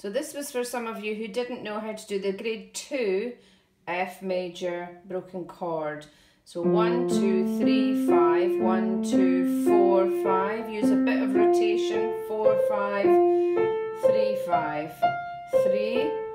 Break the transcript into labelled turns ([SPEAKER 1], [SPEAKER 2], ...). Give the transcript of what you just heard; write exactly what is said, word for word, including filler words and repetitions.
[SPEAKER 1] So this was for some of you who didn't know how to do the grade two F major broken chord. So one, two, three, five, one, two, four, five. Use a bit of rotation. Four, five, three, five, three,